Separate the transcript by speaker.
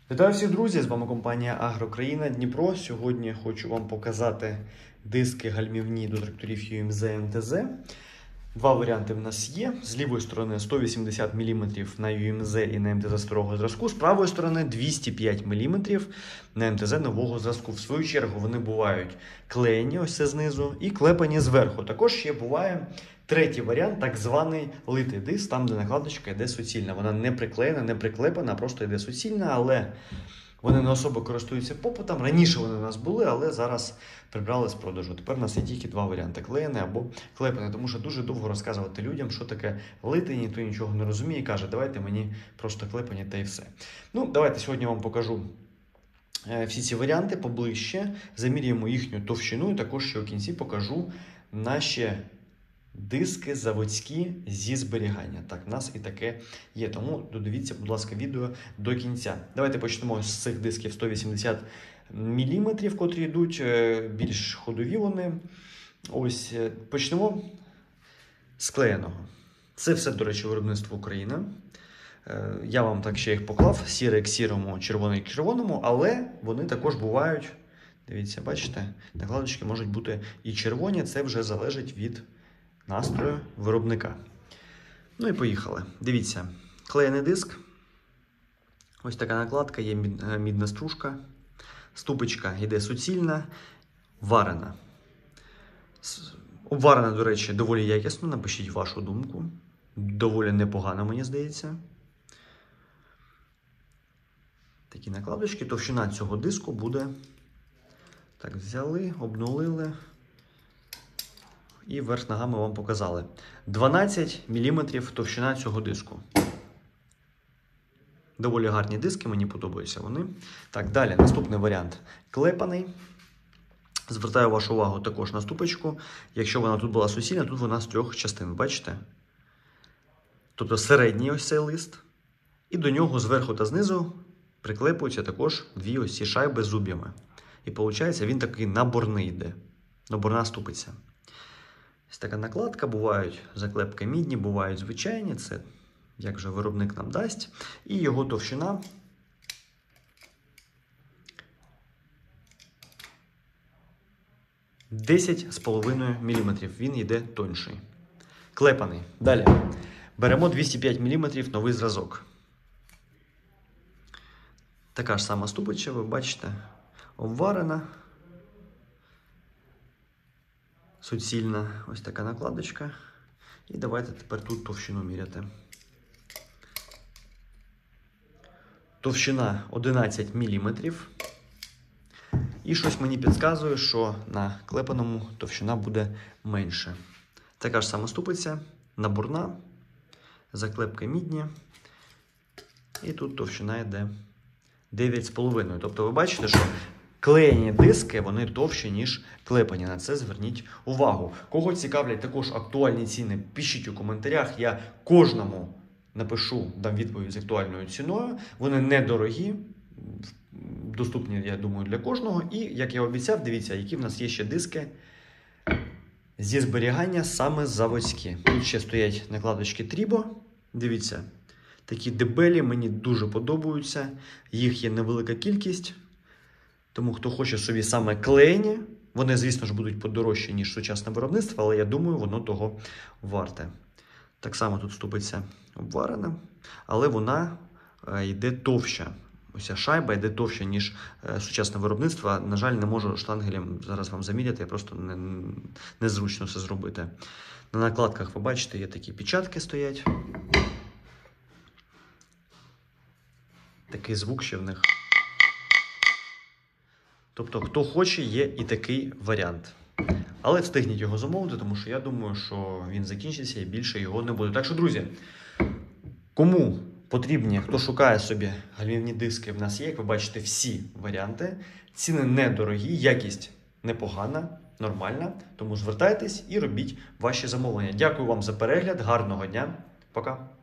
Speaker 1: Вітаю всіх, друзі! З вами компанія Агрокраїна Дніпро. Сьогодні хочу вам показати диски гальмівні до тракторів UMZ MTZ. Два варіанти в нас є. З лівої сторони 180 мм на UMZ і на MTZ старого зразку, з правої сторони 205 мм на МТЗ нового зразку. В свою чергу вони бувають клеєні, ось це знизу, і клепані зверху. Також ще буває третій варіант, так званий литий диск, там де накладочка йде суцільна. Вона не приклеєна, не приклепана, а просто йде суцільна, але вони не особо користуються попитом. Раніше вони у нас були, але зараз прибрали з продажу. Тепер у нас є тільки два варіанти: клеєне або клепане. Тому що дуже довго розказувати людям, що таке литий, ніхто нічого не розуміє і каже, давайте мені просто клепані та і все. Ну, давайте сьогодні вам покажу всі ці варіанти поближче, замірюємо їхню товщину і також ще у кінці покажу наші диски заводські зі зберігання. Так, в нас і таке є. Тому додивіться, будь ласка, відео до кінця. Давайте почнемо з цих дисків 180 мм, котрі йдуть, більш ходові вони. Ось, почнемо з клеєного. Це все, до речі, виробництво Україна. Я вам так ще їх поклав, сірий к сірому, червоний к червоному, але вони також бувають, дивіться, бачите, накладочки можуть бути і червоні, це вже залежить від настрою виробника. Ну і поїхали. Дивіться, клеєний диск. Ось така накладка, є мідна стружка. Ступочка йде суцільна, варена. Обварена, до речі, доволі якісно, напишіть вашу думку. Доволі непогано, мені здається. Такі накладочки. Товщина цього диску буде. Так, взяли, обнулили. І верх ногами вам показали. 12 мм товщина цього диску. Доволі гарні диски, мені подобаються вони. Так, далі, наступний варіант. Клепаний. Звертаю вашу увагу також на ступочку. Якщо вона тут була суцільна, тут вона з трьох частин, бачите? Тобто середній ось цей лист. І до нього зверху та знизу приклепуються також дві ось ці шайби з зуб'ями. І виходить, він такий наборний йде. Наборна ступиця. Ось така накладка, бувають заклепки мідні, бувають звичайні, це як же виробник нам дасть. І його товщина 10,5 мм, він йде тонший. Клепаний. Далі. Беремо 205 мм новий зразок. Така ж сама ступиця, ви бачите, обварена. Суцільна ось така накладочка. І давайте тепер тут товщину міряти. Товщина 11 мм. І щось мені підказує, що на клепаному товщина буде менше. Така ж сама ступиця, наборна, заклепки мідні. І тут товщина йде 9,5. Тобто ви бачите, що клеєні диски, вони товщі, ніж клепані. На це зверніть увагу. Кого цікавлять також актуальні ціни, пишіть у коментарях. Я кожному напишу, дам відповідь з актуальною ціною. Вони недорогі, доступні, я думаю, для кожного. І, як я обіцяв, дивіться, які в нас є ще диски зі зберігання саме заводські. Тут ще стоять накладочки Трібо. Дивіться, такі дебелі, мені дуже подобаються. Їх є невелика кількість. Тому, хто хоче собі саме клеєні, вони, звісно ж, будуть подорожчі, ніж сучасне виробництво, але я думаю, воно того варте. Так само тут ступиця обварена, але вона йде товща. Ось ця шайба йде товща, ніж сучасне виробництво. На жаль, не можу штангелем зараз вам заміряти, я просто незручно це зробити. На накладках, ви бачите, є такі печатки стоять. Такий звук ще в них. Тобто, хто хоче, є і такий варіант. Але встигніть його замовити, тому що я думаю, що він закінчиться і більше його не буде. Так що, друзі, кому потрібні, хто шукає собі гальмівні диски, в нас є, як ви бачите, всі варіанти. Ціни недорогі, якість непогана, нормальна. Тому звертайтесь і робіть ваші замовлення. Дякую вам за перегляд, гарного дня, пока!